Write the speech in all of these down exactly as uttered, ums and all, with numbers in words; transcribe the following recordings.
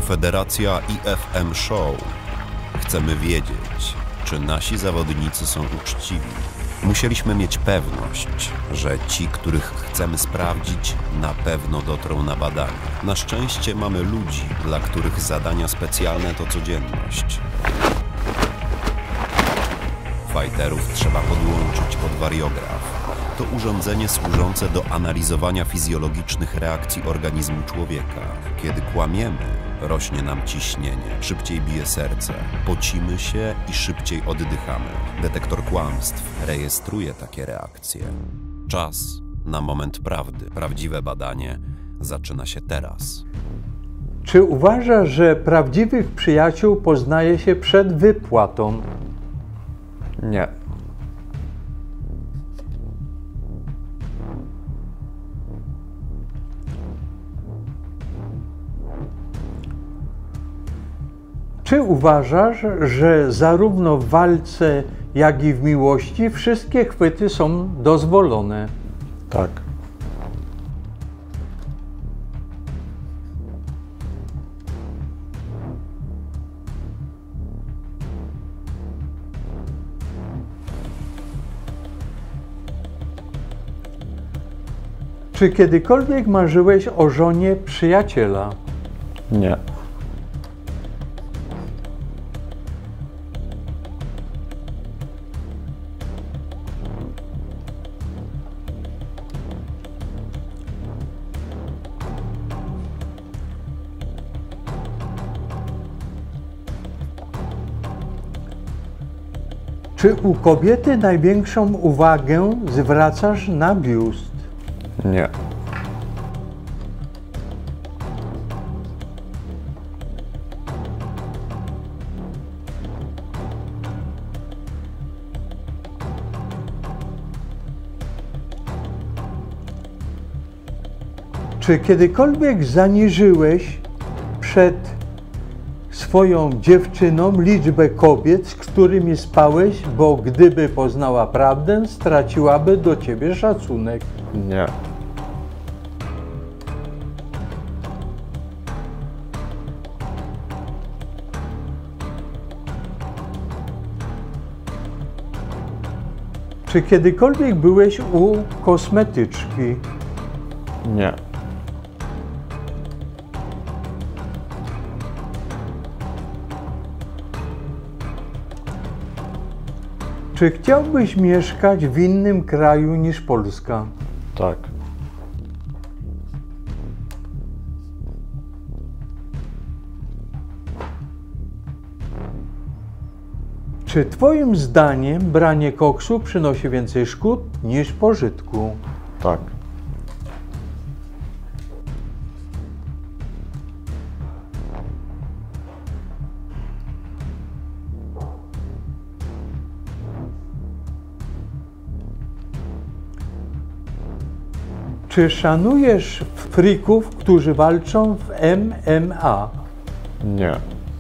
Federacja I F M Show. Chcemy wiedzieć, czy nasi zawodnicy są uczciwi. Musieliśmy mieć pewność, że ci, których chcemy sprawdzić, na pewno dotrą na badania. Na szczęście mamy ludzi, dla których zadania specjalne to codzienność. Fighterów trzeba podłączyć pod wariograf. To urządzenie służące do analizowania fizjologicznych reakcji organizmu człowieka. Kiedy kłamiemy, rośnie nam ciśnienie, szybciej bije serce, pocimy się i szybciej oddychamy. Detektor kłamstw rejestruje takie reakcje. Czas na moment prawdy. Prawdziwe badanie zaczyna się teraz. Czy uważasz, że prawdziwych przyjaciół poznaje się przed wypłatą? Nie. Czy uważasz, że zarówno w walce, jak i w miłości wszystkie chwyty są dozwolone? Tak. Czy kiedykolwiek marzyłeś o żonie przyjaciela? Nie. Czy u kobiety największą uwagę zwracasz na biust? Nie. Czy kiedykolwiek zaniżyłeś przed swoją dziewczyną liczbę kobiet, z którymi spałeś, bo gdyby poznała prawdę, straciłaby do ciebie szacunek? Nie. Czy kiedykolwiek byłeś u kosmetyczki? Nie. Czy chciałbyś mieszkać w innym kraju niż Polska? Tak. Czy twoim zdaniem branie koksu przynosi więcej szkód niż pożytku? Tak. Czy szanujesz frików, którzy walczą w M M A? Nie.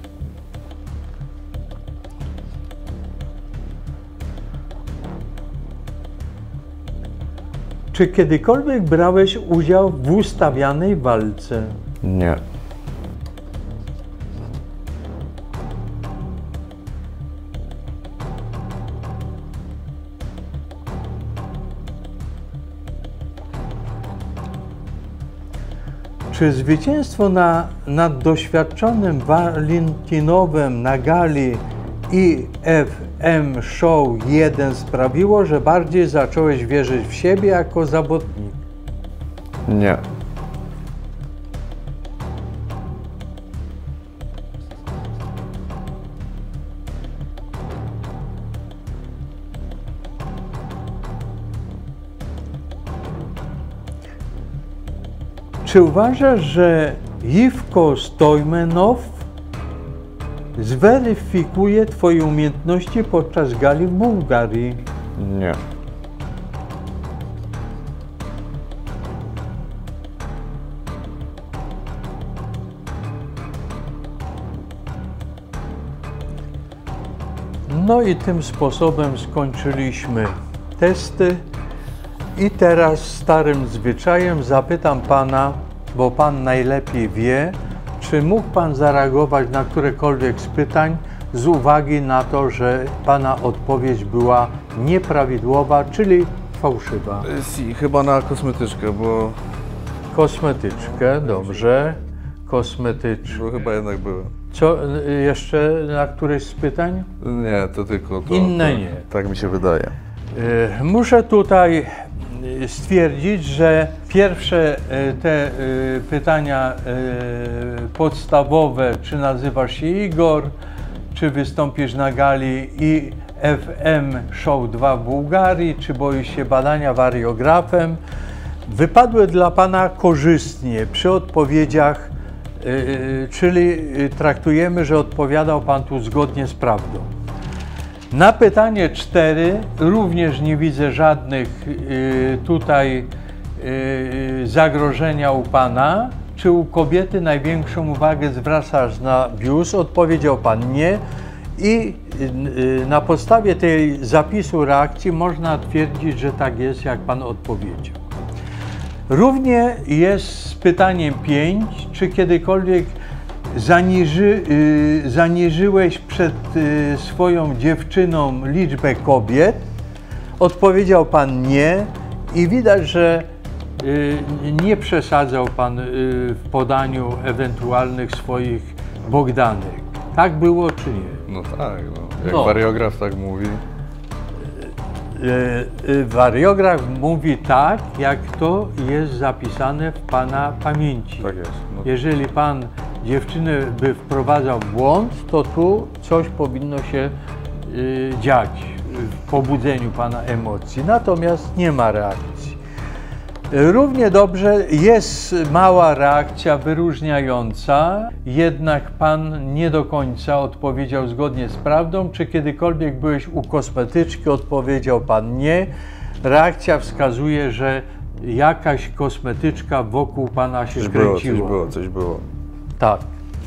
Czy kiedykolwiek brałeś udział w ustawianej walce? Nie. Czy zwycięstwo na, nad doświadczonym Valentinowem na gali I F M Show jeden sprawiło, że bardziej zacząłeś wierzyć w siebie jako zawodnik? Nie. Czy uważasz, że Iwko Stojmenow zweryfikuje twoje umiejętności podczas gali w Bułgarii? Nie. No i tym sposobem skończyliśmy testy. I teraz starym zwyczajem zapytam pana, bo pan najlepiej wie, czy mógł pan zareagować na którekolwiek z pytań z uwagi na to, że pana odpowiedź była nieprawidłowa, czyli fałszywa? Si, chyba na kosmetyczkę, bo, Kosmetyczkę, dobrze. Kosmetyczkę. bo chyba jednak były. Co jeszcze na któreś z pytań? Nie, to tylko to. Inne to, nie. Tak mi się wydaje. E, Muszę tutaj e, stwierdzić, że pierwsze e, te e, pytania e, podstawowe, czy nazywasz się Igor, czy wystąpisz na gali i F M Show dwa w Bułgarii, czy boisz się badania wariografem, wypadły dla pana korzystnie przy odpowiedziach, e, czyli traktujemy, że odpowiadał pan tu zgodnie z prawdą. Na pytanie cztery również nie widzę żadnych y, tutaj y, zagrożenia u pana. Czy u kobiety największą uwagę zwracasz na biust? Odpowiedział pan nie. I y, na podstawie tej zapisu reakcji można twierdzić, że tak jest, jak pan odpowiedział. Równie jest z pytaniem pięć. Czy kiedykolwiek Zaniży, y, zaniżyłeś przed y, swoją dziewczyną liczbę kobiet? Odpowiedział pan nie i widać, że y, nie przesadzał pan y, w podaniu ewentualnych swoich Bogdanek. Tak było czy nie? No tak, no. Jak No. wariograf tak mówi. Y, y, wariograf mówi tak, jak to jest zapisane w pana pamięci. Tak jest. No. Jeżeli pan dziewczynę by wprowadzał w błąd, to tu coś powinno się y, dziać w pobudzeniu pana emocji. Natomiast nie ma reakcji. Równie dobrze jest mała reakcja wyróżniająca, jednak pan nie do końca odpowiedział zgodnie z prawdą. Czy kiedykolwiek byłeś u kosmetyczki? Odpowiedział pan nie. Reakcja wskazuje, że jakaś kosmetyczka wokół pana się Coś było, kręciła. coś było, coś było. Tak.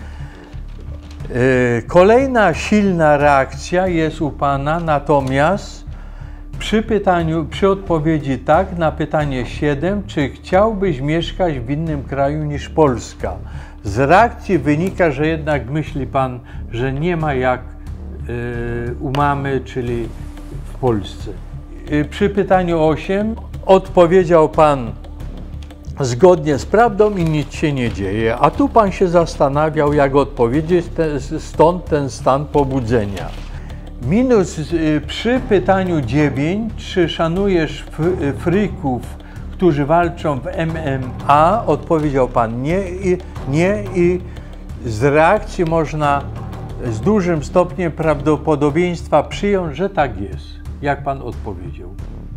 Yy, Kolejna silna reakcja jest u pana, natomiast przy pytaniu, przy odpowiedzi tak na pytanie siedem, czy chciałbyś mieszkać w innym kraju niż Polska? Z reakcji wynika, że jednak myśli pan, że nie ma jak yy, u mamy, czyli w Polsce. Yy, przy pytaniu osiem odpowiedział pan zgodnie z prawdą i nic się nie dzieje. A tu pan się zastanawiał, jak odpowiedzieć, te, stąd ten stan pobudzenia. Minus y, przy pytaniu dziewięć, czy szanujesz f- fryków, którzy walczą w M M A? Odpowiedział pan nie i, nie i z reakcji można z dużym stopniem prawdopodobieństwa przyjąć, że tak jest, jak pan odpowiedział.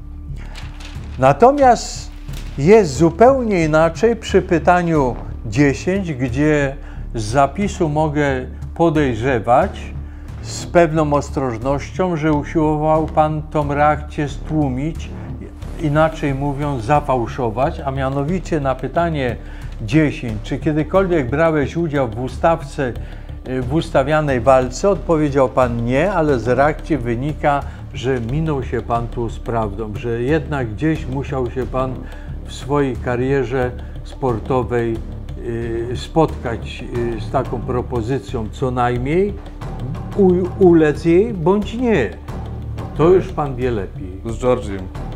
Natomiast jest zupełnie inaczej przy pytaniu dziesięć, gdzie z zapisu mogę podejrzewać z pewną ostrożnością, że usiłował pan tą reakcję stłumić, inaczej mówiąc zafałszować, a mianowicie na pytanie dziesięć, czy kiedykolwiek brałeś udział w ustawce, w ustawianej walce? Odpowiedział pan nie, ale z reakcji wynika, że minął się pan tu z prawdą, że jednak gdzieś musiał się pan w swojej karierze sportowej y, spotkać y, z taką propozycją co najmniej, u, ulec jej bądź nie. To już pan wie lepiej. Z Georgiem.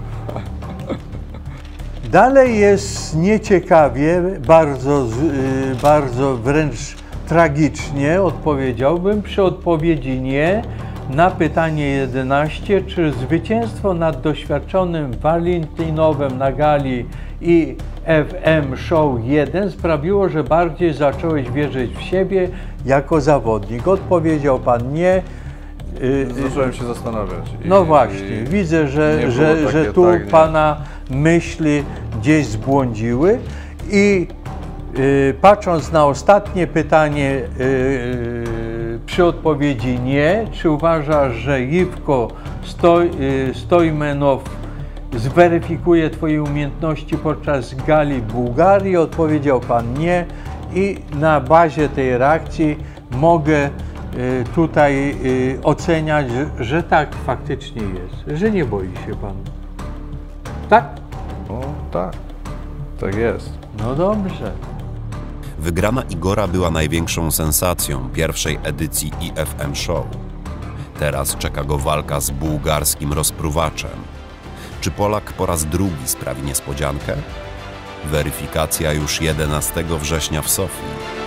Dalej jest nieciekawie, bardzo, y, bardzo wręcz tragicznie odpowiedziałbym przy odpowiedzi nie na pytanie jedenaście, czy zwycięstwo nad doświadczonym Walentinowem na gali i F M Show jeden sprawiło, że bardziej zacząłeś wierzyć w siebie jako zawodnik? Odpowiedział pan nie. Y, Zacząłem się zastanawiać. I, No właśnie, i widzę, że, nie że, było że takie, tu tak, nie. pana myśli gdzieś zbłądziły i y, patrząc na ostatnie pytanie y, przy odpowiedzi nie, czy uważasz, że Iwko Stoj, y, Stojmenow zweryfikuje twoje umiejętności podczas gali w Bułgarii? Odpowiedział pan nie i na bazie tej reakcji mogę tutaj oceniać, że tak faktycznie jest, że nie boi się pan. Tak? No tak, tak jest. No dobrze. Wygrana Igora była największą sensacją pierwszej edycji I F M Show. Teraz czeka go walka z bułgarskim rozpruwaczem. Czy Polak po raz drugi sprawi niespodziankę? Weryfikacja już jedenastego września w Sofii.